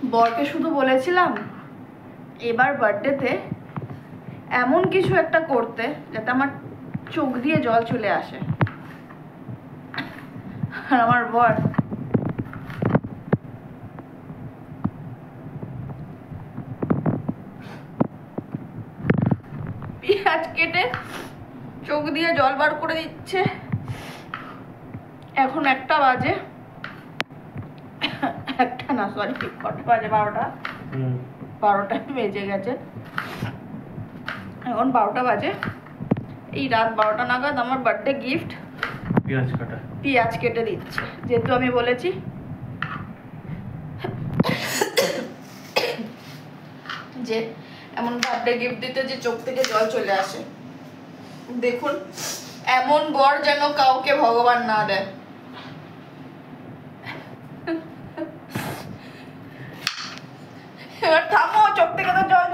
বরকে শুধু বলেছিলাম এবার বার্থডেতে এমন কিছু একটা করতে যাতে আমার চোখ দিয়ে জল চলে আসে, আর আমার বর পেঁয়াজ কেটে চোখ দিয়ে জল বার করে দিচ্ছে। এখন 1টা বাজে, 1টা না সরি, কটা বাজে? 12টা বেজে গেছে। এখন 12টা বাজে। এই রাত 12টা নাগাদ আমার বার্থডে গিফট পেঁয়াজ কেটে দিচ্ছে, যেহেতু আমি বলেছি যে এমন বার্থডে গিফট দিতে যে চোখ থেকে জল চলে আসে। দেখুন, এমন বর যেন কাউকে ভগবান না দেয়। এবার থামো, চোখ থেকে তো জল